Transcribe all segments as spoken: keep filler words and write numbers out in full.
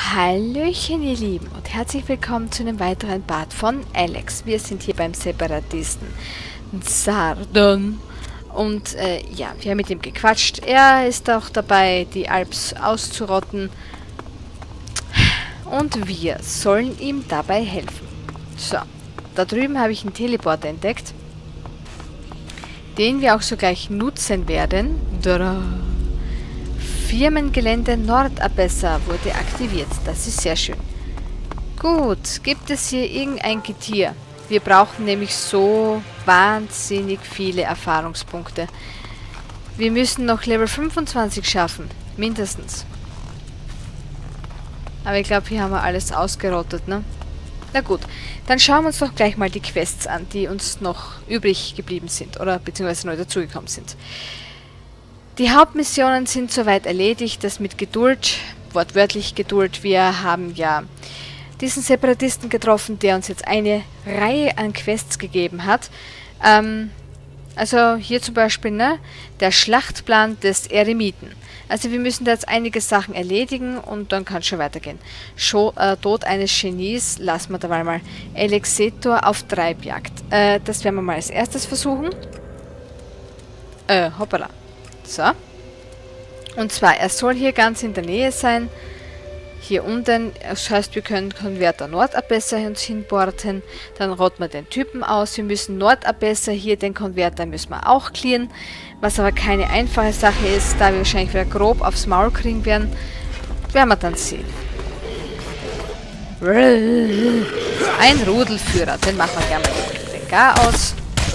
Hallöchen ihr Lieben und herzlich willkommen zu einem weiteren Part von Alex. Wir sind hier beim Separatisten Sardan und äh, ja, wir haben mit ihm gequatscht. Er ist auch dabei, die Alps auszurotten und wir sollen ihm dabei helfen. So, da drüben habe ich einen Teleporter entdeckt, den wir auch sogleich nutzen werden. Tada! Firmengelände Nordabessa wurde aktiviert. Das ist sehr schön. Gut, gibt es hier irgendein Getier? Wir brauchen nämlich so wahnsinnig viele Erfahrungspunkte. Wir müssen noch Level fünfundzwanzig schaffen. Mindestens. Aber ich glaube, hier haben wir alles ausgerottet, ne? Na gut, dann schauen wir uns doch gleich mal die Quests an, die uns noch übrig geblieben sind. Oder beziehungsweise neu dazugekommen sind. Die Hauptmissionen sind soweit erledigt, das mit Geduld, wortwörtlich Geduld. Wir haben ja diesen Separatisten getroffen, der uns jetzt eine Reihe an Quests gegeben hat. Ähm, also hier zum Beispiel, ne, der Schlachtplan des Eremiten. Also wir müssen da jetzt einige Sachen erledigen und dann kann es schon weitergehen. Scho äh, Tod eines Genies, lassen wir dabei mal. Elexetor auf Treibjagd. Äh, das werden wir mal als erstes versuchen. Äh, hoppala. So. Und zwar, er soll hier ganz in der Nähe sein. Hier unten, das heißt, wir können Konverter Nordabessa uns hinporten. Dann rotten wir den Typen aus. Wir müssen Nordabessa hier, den Konverter müssen wir auch clearen. Was aber keine einfache Sache ist, da wir wahrscheinlich wieder grob aufs Maul kriegen werden. Werden wir dann sehen. Ein Rudelführer, den machen wir gerne mal den Gar aus.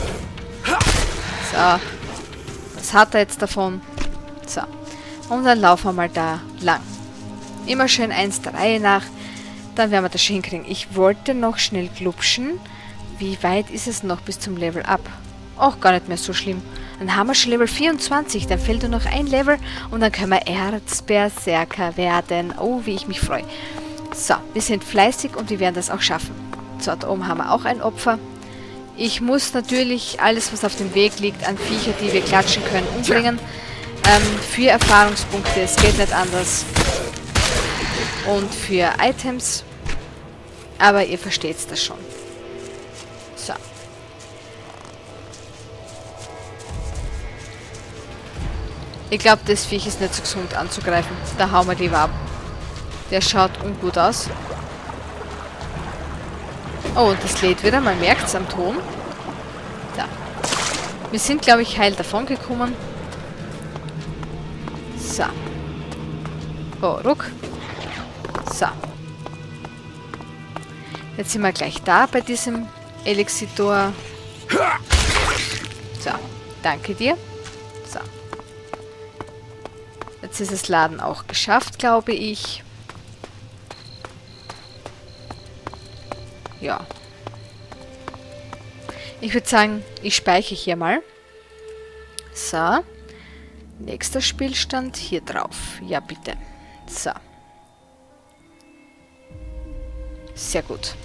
So. Was hat er jetzt davon? So. Und dann laufen wir mal da lang. Immer schön eins der Reihe nach. Dann werden wir das schon hinkriegen. Ich wollte noch schnell glupschen. Wie weit ist es noch bis zum Level Up? Auch gar nicht mehr so schlimm. Dann haben wir schon Level vierundzwanzig. Dann fehlt nur noch ein Level. Und dann können wir Erzberserker werden. Oh, wie ich mich freue. So, wir sind fleißig und wir werden das auch schaffen. So, da oben haben wir auch ein Opfer. Ich muss natürlich alles, was auf dem Weg liegt, an Viecher, die wir klatschen können, umbringen. Ähm, für Erfahrungspunkte, es geht nicht anders. Und für Items. Aber ihr versteht das schon. So. Ich glaube, das Viech ist nicht so gesund anzugreifen. Da hauen wir lieber ab. Der schaut ungut aus. Oh, und das lädt wieder. Man merkt es am Ton. Da. Wir sind, glaube ich, heil davon gekommen. So. Oh, ruck. So. Jetzt sind wir gleich da bei diesem Elexetor. So. Danke dir. So. Jetzt ist das Laden auch geschafft, glaube ich. Ja. Ich würde sagen, ich speichere hier mal. So. Nächster Spielstand hier drauf. Ja, bitte. So. Sehr gut.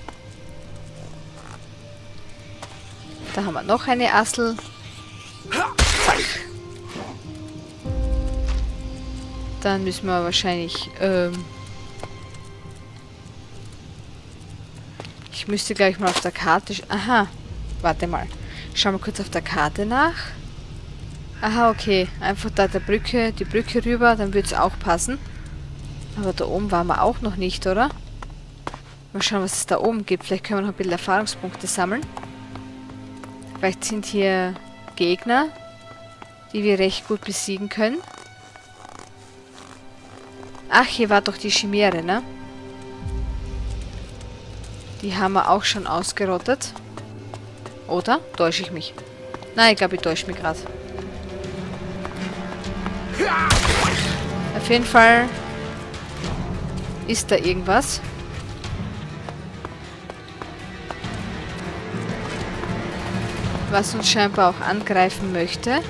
Da haben wir noch eine Assel. Zack. Dann müssen wir wahrscheinlich... Ähm Ich müsste gleich mal auf der Karte... Aha, warte mal. Schauen wir kurz auf der Karte nach. Aha, okay. Einfach da der Brücke, die Brücke rüber, dann würde es auch passen. Aber da oben waren wir auch noch nicht, oder? Mal schauen, was es da oben gibt. Vielleicht können wir noch ein bisschen Erfahrungspunkte sammeln. Vielleicht sind hier Gegner, die wir recht gut besiegen können. Ach, hier war doch die Chimäre, ne? Die haben wir auch schon ausgerottet. Oder? Täusche ich mich? Nein, ich glaube, ich täusche mich gerade. Auf jeden Fall ist da irgendwas. Was uns scheinbar auch angreifen möchte.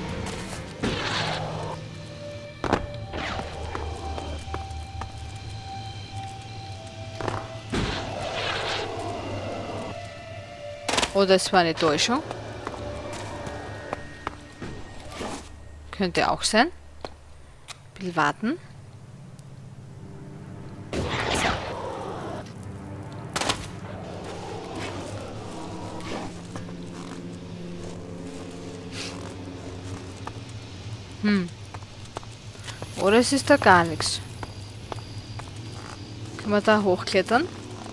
Oder es war eine Täuschung. Könnte auch sein. Ein bisschen warten. So. Hm. Oder es ist da gar nichts. Können wir da hochklettern?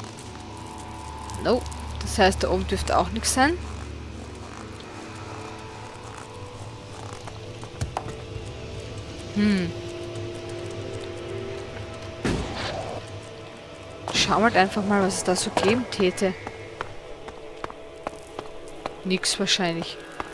No. Das heißt, da oben dürfte auch nichts sein. Hm. Schauen wir halt einfach mal, was es da so geben täte. Nix wahrscheinlich.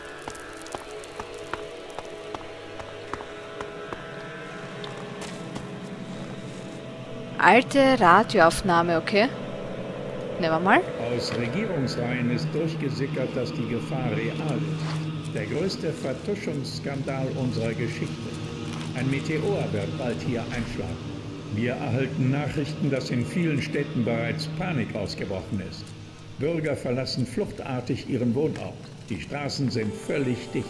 Alte Radioaufnahme, okay. Nehmen wir mal. Aus Regierungsreihen ist durchgesickert, dass die Gefahr real ist. Der größte Vertuschungsskandal unserer Geschichte. Ein Meteor wird bald hier einschlagen. Wir erhalten Nachrichten, dass in vielen Städten bereits Panik ausgebrochen ist. Bürger verlassen fluchtartig ihren Wohnort. Die Straßen sind völlig dicht.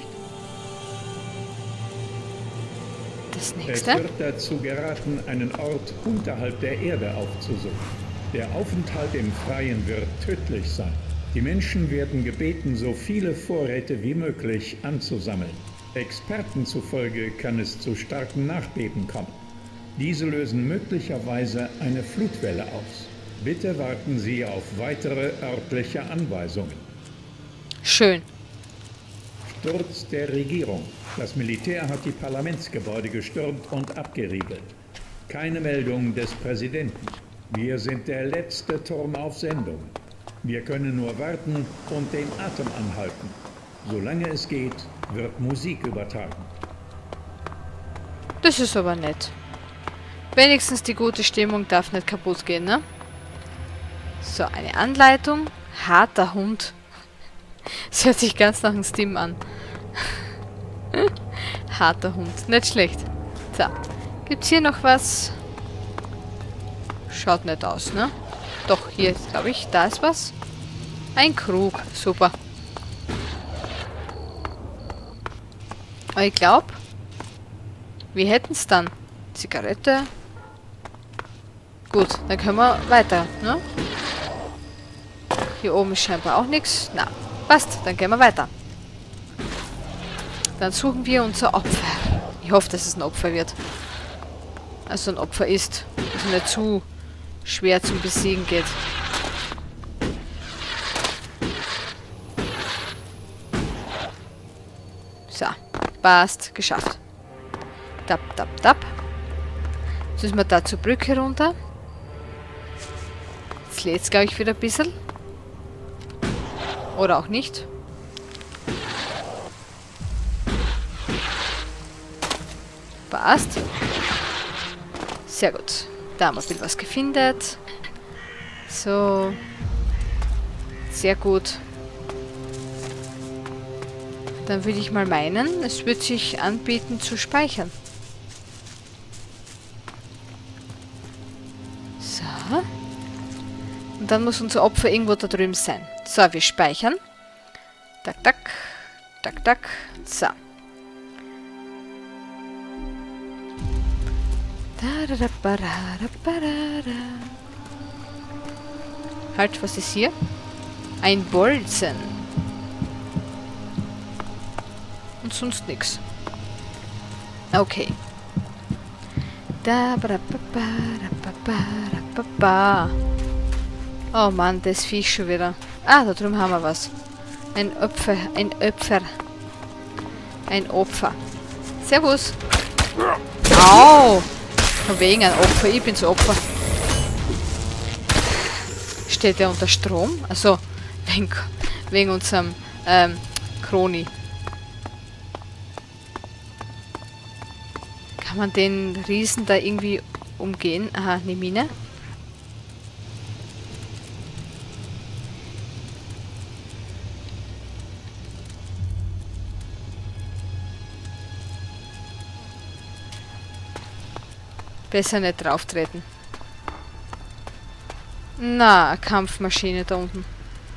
Das nächste. Es wird dazu geraten, einen Ort unterhalb der Erde aufzusuchen. Der Aufenthalt im Freien wird tödlich sein. Die Menschen werden gebeten, so viele Vorräte wie möglich anzusammeln. Experten zufolge kann es zu starken Nachbeben kommen. Diese lösen möglicherweise eine Flutwelle aus. Bitte warten Sie auf weitere örtliche Anweisungen. Schön. Sturz der Regierung. Das Militär hat die Parlamentsgebäude gestürmt und abgeriegelt. Keine Meldung des Präsidenten. Wir sind der letzte Turm auf Sendung. Wir können nur warten und den Atem anhalten. Solange es geht, wird Musik übertragen. Das ist aber nett. Wenigstens die gute Stimmung darf nicht kaputt gehen, ne? So, eine Anleitung. Harter Hund. Das hört sich ganz nach einem Steam an. Harter Hund. Nicht schlecht. So. Gibt's hier noch was? Schaut nicht aus, ne? Doch, hier, glaube ich, da ist was. Ein Krug. Super. Aber ich glaube, wir hätten es dann. Zigarette. Gut, dann können wir weiter, ne? Hier oben ist scheinbar auch nichts. Na, passt, dann gehen wir weiter. Dann suchen wir unser Opfer. Ich hoffe, dass es ein Opfer wird. Also ein Opfer ist. Dass es nicht zu schwer zum Besiegen geht. So, passt, geschafft. Tap, tap, tap. Jetzt müssen wir da zur Brücke runter. Jetzt lädt es, glaube ich, wieder ein bisschen. Oder auch nicht. Passt. Sehr gut. Da haben wir ein bisschen was gefunden. So. Sehr gut. Dann würde ich mal meinen, es wird sich anbieten zu speichern. So. Und dann muss unser Opfer irgendwo da drüben sein. So, wir speichern. Tak, tak. Tak, tak. So. Halt, was ist hier? Ein Bolzen. Und sonst nichts. Okay. Da, ba, ba, ba, ba, ba, ba, ba. Oh Mann, das Viech schon wieder. Ah, da drüben haben wir was. Ein Opfer, ein Opfer. Ein Opfer. Servus. Au! Von wegen ein Opfer, ich bin's Opfer. Steht der unter Strom? Also wegen, wegen unserem ähm, Kroni. Kann man den Riesen da irgendwie umgehen? Aha, eine Mine. Besser nicht drauf treten. Na, eine Kampfmaschine da unten.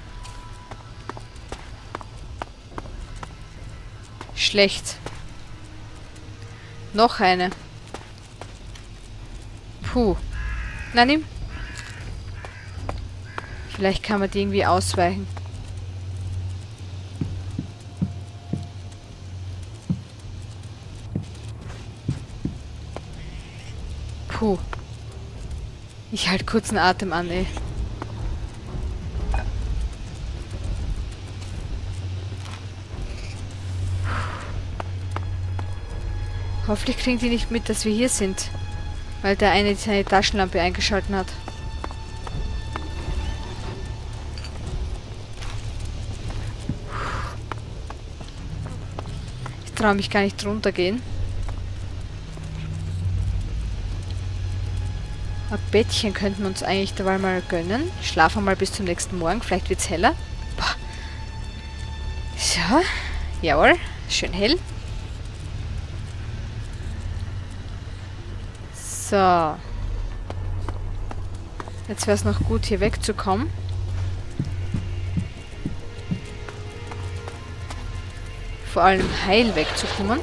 Schlecht. Noch eine. Puh. Na, nimm. Vielleicht kann man die irgendwie ausweichen. Puh. Ich halte kurz einen Atem an, ey. Hoffentlich kriegen die nicht mit, dass wir hier sind. Weil der eine seine Taschenlampe eingeschalten hat. Ich traue mich gar nicht drunter gehen. Ein Bettchen könnten wir uns eigentlich dabei mal gönnen. Schlafen mal bis zum nächsten Morgen. Vielleicht wird es heller. Boah. So. Jawohl. Schön hell. So. Jetzt wäre es noch gut, hier wegzukommen. Vor allem heil wegzukommen.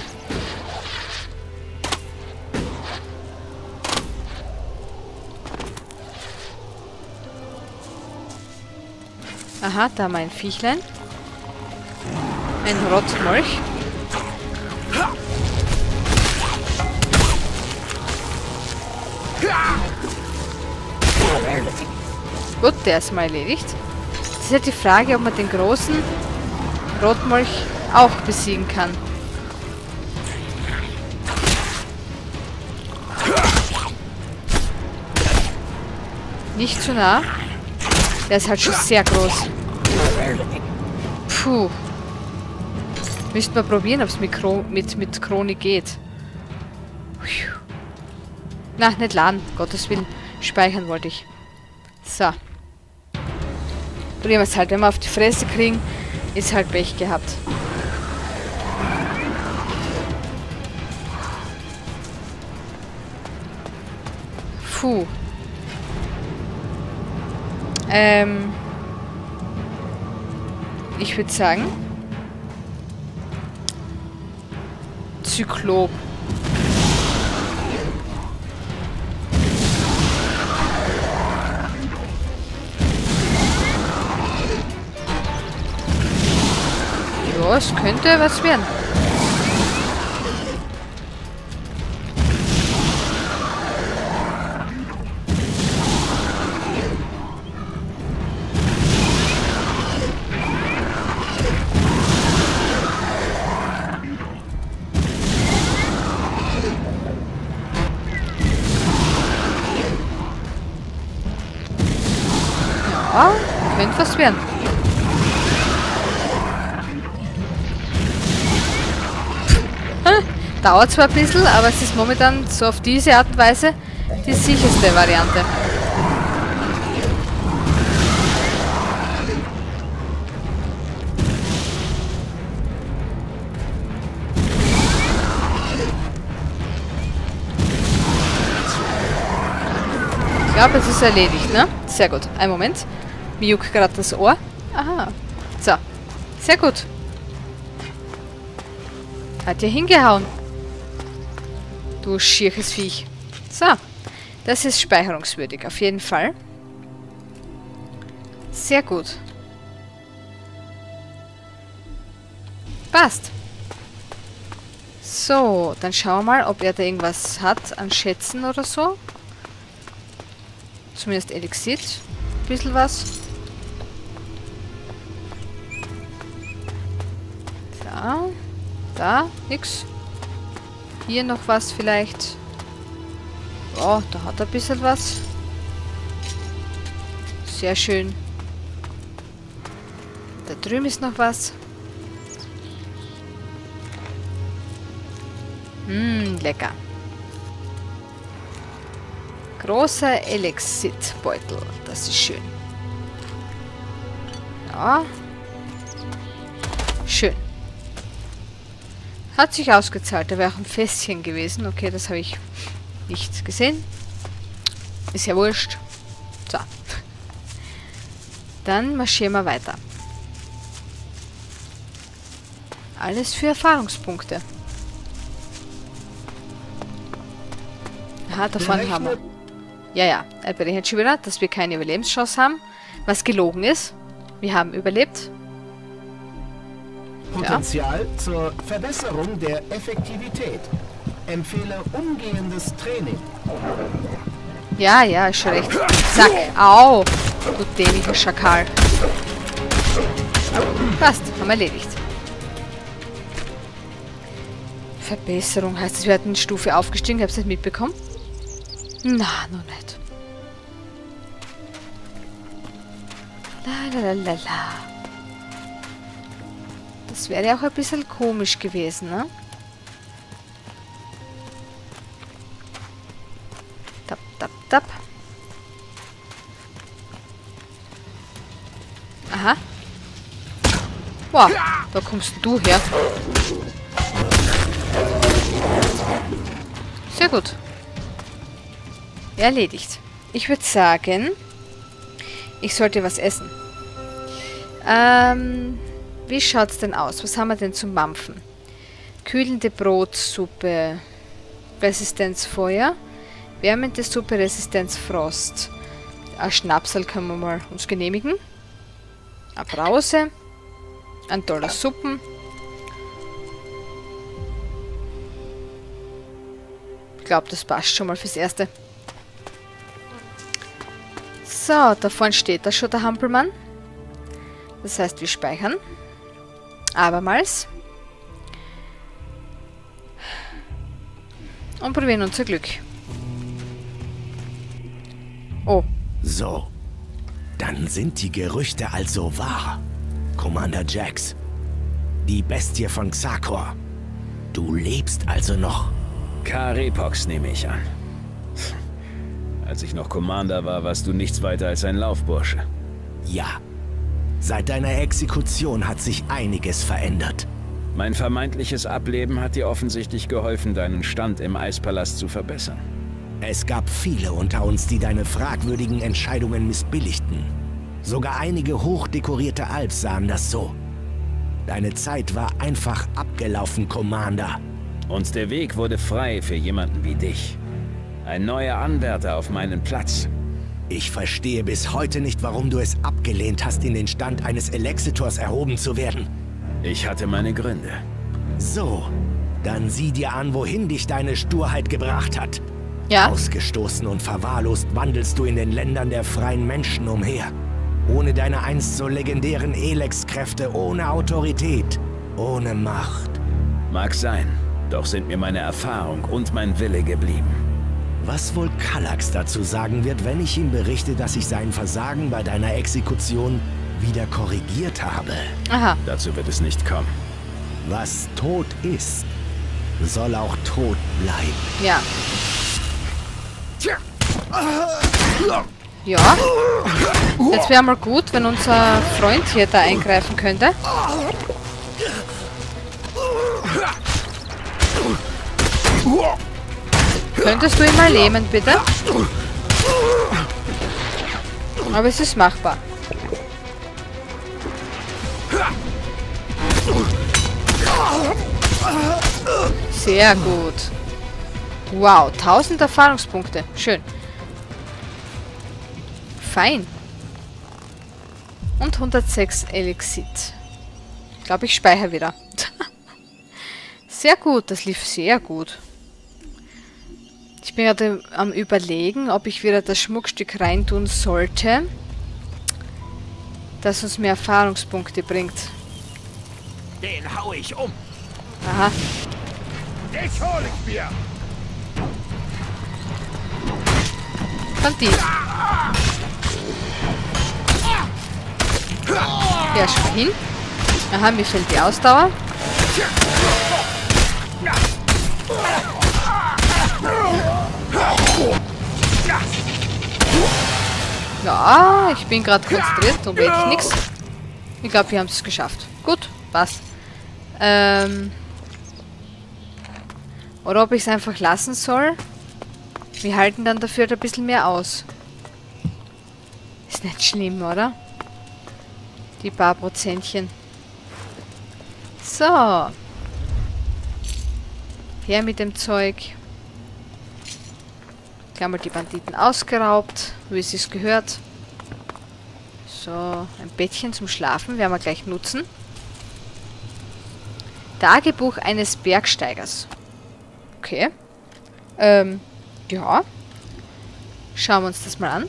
Aha, da mein Viechlein. Ein Rottmolch. Gut, der ist mal erledigt. Es ist halt die Frage, ob man den großen Rotmolch auch besiegen kann. Nicht zu nah. Der ist halt schon sehr groß. Puh. Müssten wir probieren, ob es mit, mit, mit Krone geht. Na, nicht laden. Gottes Willen. Speichern wollte ich. So. Probieren wir es halt. Wenn wir auf die Fresse kriegen, ist halt Pech gehabt. Puh. Ähm. Ich würde sagen. Zyklop. Ja, es könnte was werden. Ja, könnte was werden. Dauert zwar ein bisschen, aber es ist momentan so auf diese Art und Weise die sicherste Variante. Ich glaube, es ist erledigt, ne? Sehr gut. Einen Moment. Mir juckt gerade das Ohr. Aha. So. Sehr gut. Hat ja hingehauen. Du schierches Viech. So. Das ist speicherungswürdig. Auf jeden Fall. Sehr gut. Passt. So. Dann schauen wir mal, ob er da irgendwas hat an Schätzen oder so. Zumindest Elixit. Ein bisschen was. So. Da, nix. Hier noch was vielleicht. Oh, da hat er ein bisschen was. Sehr schön. Da drüben ist noch was. Hm, lecker. Großer Elixit-Beutel. Das ist schön. Ja. Schön. Hat sich ausgezahlt. Da wäre auch ein Fässchen gewesen. Okay, das habe ich nicht gesehen. Ist ja wurscht. So. Dann marschieren wir weiter. Alles für Erfahrungspunkte. Aha, davon haben wir. Ja, ja. Er berechnet schon wieder, dass wir keine Überlebenschance haben. Was gelogen ist. Wir haben überlebt. Potenzial ja. zur Verbesserung der Effektivität. Empfehle umgehendes Training. Ja, ja, ist schon recht. Zack. Au. Du dämlicher Schakal. Passt. Haben wir erledigt. Verbesserung. Heißt es, wir hatten eine Stufe aufgestiegen. Ich habe es nicht mitbekommen. Na, noch nicht. La, la, la, la. Das wäre ja auch ein bisschen komisch gewesen, ne? Tap, tap, tap. Aha. Wow, da kommst du her. Sehr gut. Erledigt. Ich würde sagen, ich sollte was essen. Ähm, wie schaut's denn aus? Was haben wir denn zum Mampfen? Kühlende Brotsuppe, Resistenz Feuer, wärmende Suppe, Resistenz Frost. Ein Schnapsal können wir mal uns genehmigen. Eine Brause. Ein toller Suppen. Ich glaube, das passt schon mal fürs Erste. So, da vorne steht da schon der Hampelmann. Das heißt, wir speichern. Abermals. Und probieren unser Glück. Oh. So. Dann sind die Gerüchte also wahr. Commander Jax. Die Bestie von Xakor. Du lebst also noch. Karepox nehme ich an. Als ich noch Commander war, warst du nichts weiter als ein Laufbursche. Ja. Seit deiner Exekution hat sich einiges verändert. Mein vermeintliches Ableben hat dir offensichtlich geholfen, deinen Stand im Eispalast zu verbessern. Es gab viele unter uns, die deine fragwürdigen Entscheidungen missbilligten. Sogar einige hochdekorierte Alps sahen das so. Deine Zeit war einfach abgelaufen, Commander. Und der Weg wurde frei für jemanden wie dich. Ein neuer Anwärter auf meinen Platz. Ich verstehe bis heute nicht, warum du es abgelehnt hast, in den Stand eines Elexitors erhoben zu werden. Ich hatte meine Gründe. So, dann sieh dir an, wohin dich deine Sturheit gebracht hat. Ja. Ausgestoßen und verwahrlost wandelst du in den Ländern der freien Menschen umher. Ohne deine einst so legendären Elex-Kräfte, ohne Autorität, ohne Macht. Mag sein, doch sind mir meine Erfahrung und mein Wille geblieben. Was wohl Kallax dazu sagen wird, wenn ich ihm berichte, dass ich sein Versagen bei deiner Exekution wieder korrigiert habe? Aha. Dazu wird es nicht kommen. Was tot ist, soll auch tot bleiben. Ja. Ja. Jetzt wäre mal gut, wenn unser Freund hier da eingreifen könnte. Könntest du ihn mal lähmen, bitte? Aber es ist machbar. Sehr gut. Wow, tausend Erfahrungspunkte. Schön. Fein. Und hundertsechs Elixit. Ich glaube, ich speichere wieder. Sehr gut, das lief sehr gut. Ich bin gerade am Überlegen, ob ich wieder das Schmuckstück reintun sollte, das uns mehr Erfahrungspunkte bringt. Den hau ich um. Aha. Dich hol ich mir. Kommt die. Ja, schon mal hin. Aha, mir fehlt die Ausdauer. Ja, ich bin gerade konzentriert und wirklich nichts. Ich glaube, wir haben es geschafft. Gut, passt. Ähm. Oder ob ich es einfach lassen soll. Wir halten dann dafür ein bisschen mehr aus. Ist nicht schlimm, oder? Die paar Prozentchen. So. Her mit dem Zeug. Gleich mal die Banditen ausgeraubt, wie es sich gehört. So, ein Bettchen zum Schlafen werden wir gleich nutzen. Tagebuch eines Bergsteigers. Okay. Ähm, ja, Schauen wir uns das mal an.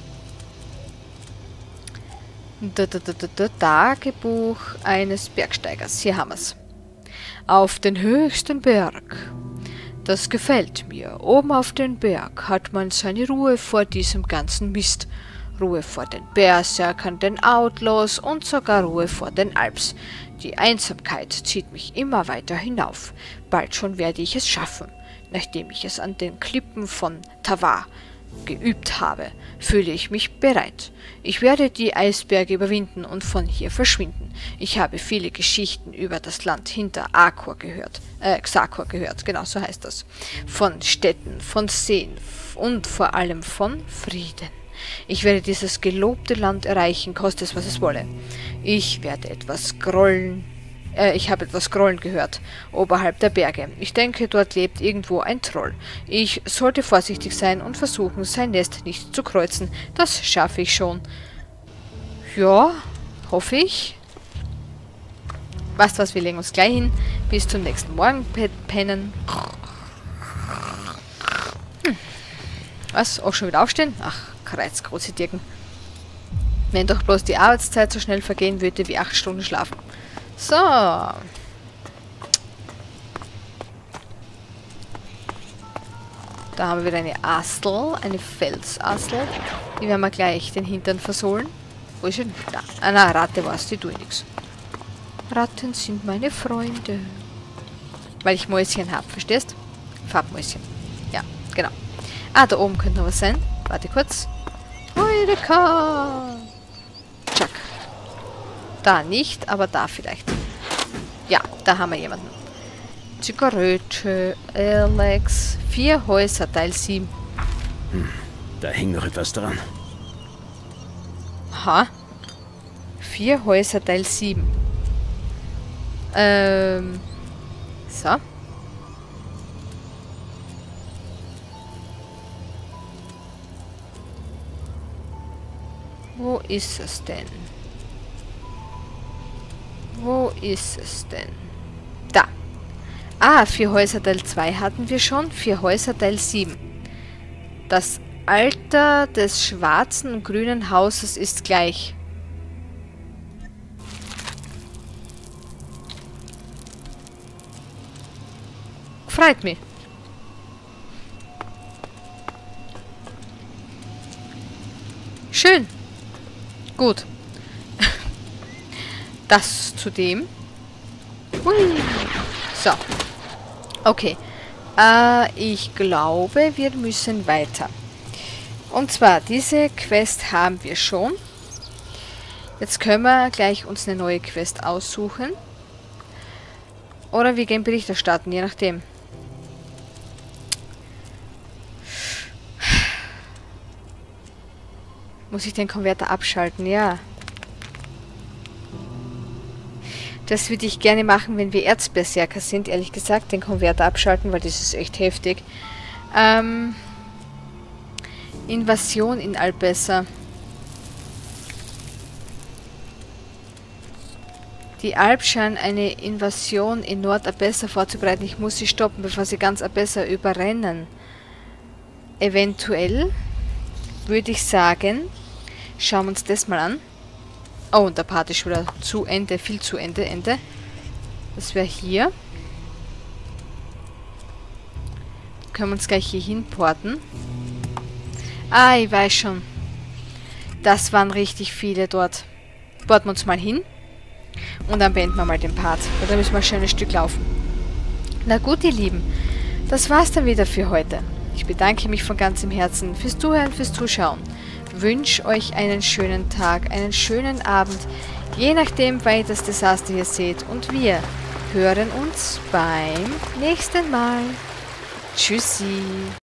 Da, da, da, da, da, Tagebuch eines Bergsteigers. Hier haben wir es. Auf den höchsten Berg. Das gefällt mir. Oben auf den Berg hat man seine Ruhe vor diesem ganzen Mist. Ruhe vor den Berserkern, den Outlaws und sogar Ruhe vor den Alps. Die Einsamkeit zieht mich immer weiter hinauf. Bald schon werde ich es schaffen. Nachdem ich es an den Klippen von Tavar geübt habe, fühle ich mich bereit. Ich werde die Eisberge überwinden und von hier verschwinden. Ich habe viele Geschichten über das Land hinter Arkor gehört, äh, Xakor gehört, genau so heißt das. Von Städten, von Seen und vor allem von Frieden. Ich werde dieses gelobte Land erreichen, koste es, was es wolle. Ich werde etwas grollen. Äh, ich habe etwas Grollen gehört, oberhalb der Berge. Ich denke, dort lebt irgendwo ein Troll. Ich sollte vorsichtig sein und versuchen, sein Nest nicht zu kreuzen. Das schaffe ich schon. Ja, hoffe ich. Weißt du was, wir legen uns gleich hin. Bis zum nächsten Morgen pennen. Hm. Was? Auch schon wieder aufstehen? Ach, Kreuz, große Dirken. Wenn doch bloß die Arbeitszeit so schnell vergehen würde wie acht Stunden schlafen. So. Da haben wir wieder eine Astel, eine Felsastel. Die werden wir gleich den Hintern versohlen. Wo ist sie? Da. Ah, na, Ratte war's, die tue nichts. Ratten sind meine Freunde. Weil ich Mäuschen habe, verstehst? Farbmäuschen. Ja, genau. Ah, da oben könnte noch was sein. Warte kurz. Heureka! Tschack. Da nicht, aber da vielleicht. Ja, da haben wir jemanden. Zigarette, Alex, vier Häuser, Teil sieben. Hm, da hing noch etwas dran. Aha. Vier Häuser, Teil sieben. Ähm. So. Wo ist es denn? Wo ist es denn? Da. Ah, vier Häuser Teil zwei hatten wir schon. Vier Häuser Teil sieben. Das Alter des schwarzen und grünen Hauses ist gleich. Freut mich. Schön. Gut. Das zu dem. Hui. So. Okay. Äh, ich glaube, wir müssen weiter. Und zwar, diese Quest haben wir schon. Jetzt können wir gleich uns eine neue Quest aussuchen. Oder wir gehen Bericht erstatten, je nachdem. Muss ich den Konverter abschalten? Ja. Das würde ich gerne machen, wenn wir Erzberserker sind, ehrlich gesagt, den Konverter abschalten, weil das ist echt heftig. Ähm, Invasion in Albessa. Die Alp scheinen eine Invasion in Nord-Albessa vorzubereiten. Ich muss sie stoppen, bevor sie ganz Albessa überrennen. Eventuell würde ich sagen, schauen wir uns das mal an. Oh, und der Part ist schon wieder zu Ende, viel zu Ende, Ende. Das wäre hier. Können wir uns gleich hier hinporten. Ah, ich weiß schon. Das waren richtig viele dort. Porten wir uns mal hin. Und dann beenden wir mal den Part. Weil da müssen wir ein schönes Stück laufen. Na gut, ihr Lieben. Das war's dann wieder für heute. Ich bedanke mich von ganzem Herzen fürs Zuhören, fürs Zuschauen. Wünsche euch einen schönen Tag, einen schönen Abend, je nachdem, wann ihr das Desaster hier seht. Und wir hören uns beim nächsten Mal. Tschüssi.